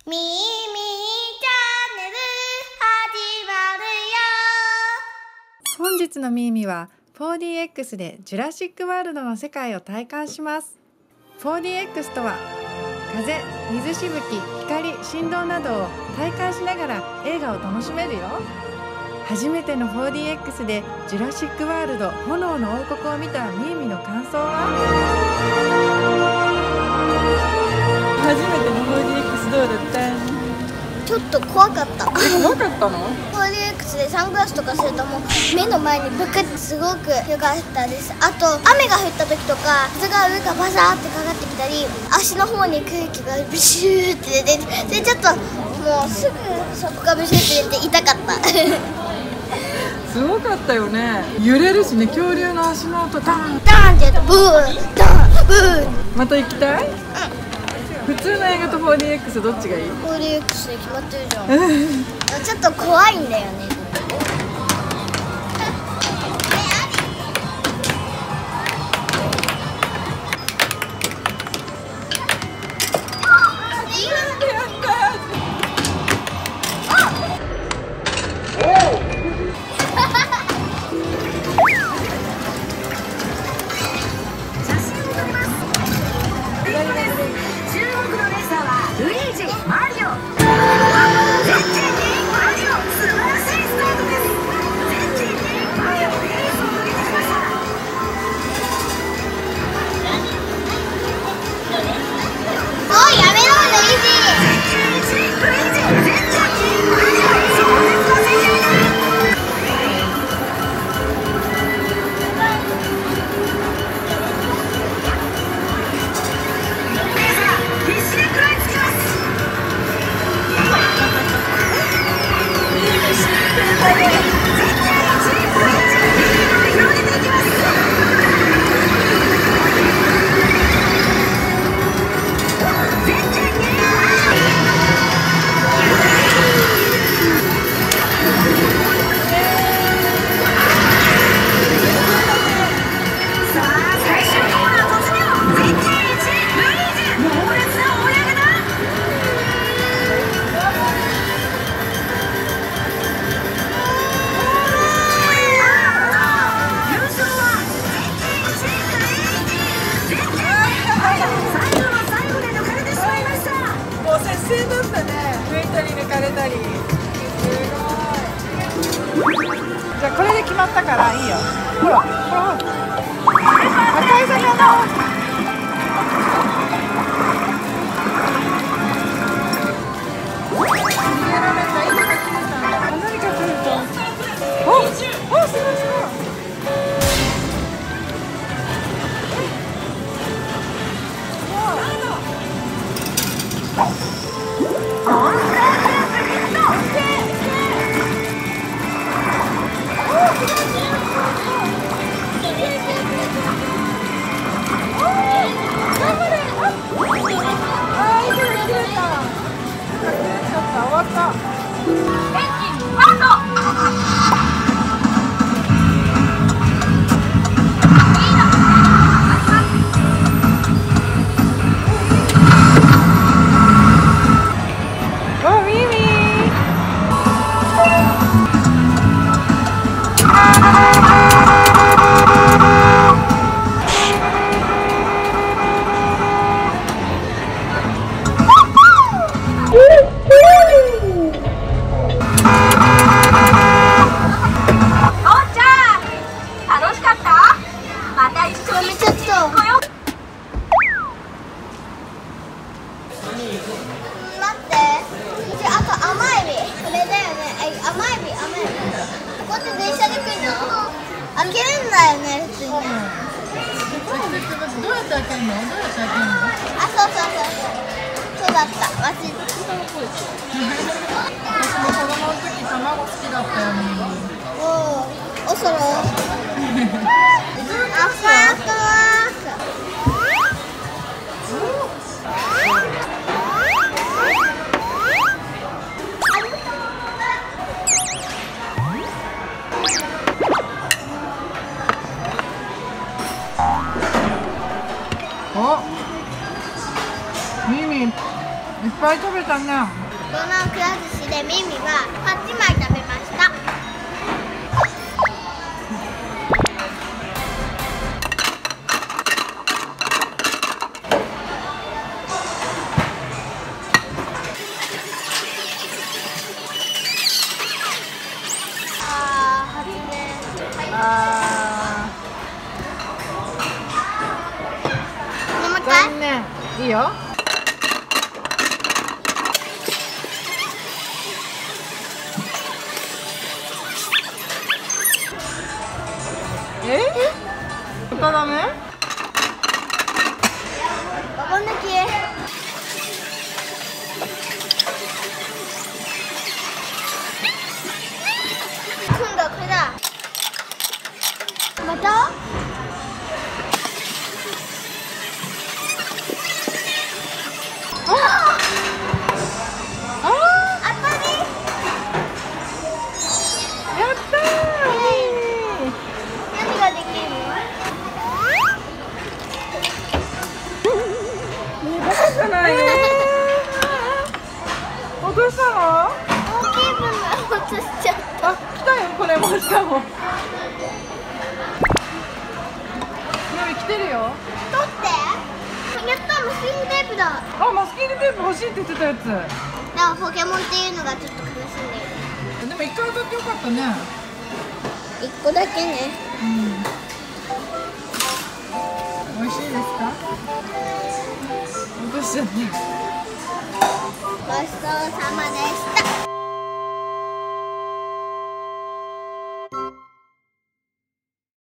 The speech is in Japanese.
ミーミーチャンネル始まるよ。 本日のミーミーは 4DX でジュラシックワールドの世界を体感します。 4DX とは風、水しぶき、光、振動などを体感しながら映画を楽しめるよ。初めての 4DX でジュラシックワールド炎の王国を見たミーミーの感想は？初めての 4DX どうだった？ ちょっと怖かった。 怖かったの？ 4DX でサングラスとかするともう目の前にブクってすごく良かったです。あと雨が降った時とか水が上からバサーってかかってきたり、足の方に空気がブシューって出て、でちょっともうすぐそこがブシューって出て痛かったすごかったよね。揺れるしね、恐竜の足の音ダンダンってやるとブーダンブー。 また行きたい？普通の映画と 4DX どっちがいい？ 4DX で決まってるじゃんちょっと怖いんだよね。 接戦だったね。抜いたり抜かれたり。すごい。じゃあこれで決まったからいいよ。ほら、ほら。赤い魚。何か来ると。お、すごいすごい。 開けるんだよね、普通に。 どうやって開けるの？ あ、そうだった。忘れてた。 私も子供の時卵好きだったよね。 おそろ。あ、ファークワーク。 お、ミミいっぱぱい食べたね。 このくら寿司でミミは8枚食べました。 残念。いいよ。またダメ？ ババ抜き。今度はこれだ。また？ 落としたの？ 大きい分が落としちゃった。 あ、来たよ、これもしかも。みみ来てるよ。 取って。やった、マスキングテープだ。 あ、マスキングテープ欲しいって言ってたやつ。 でもポケモンっていうのがちょっと悲しんでる。 でも一回当たってよかったね。 一個だけね。 うん。美味しいですか？落としちゃった。 ごちそうさまでした。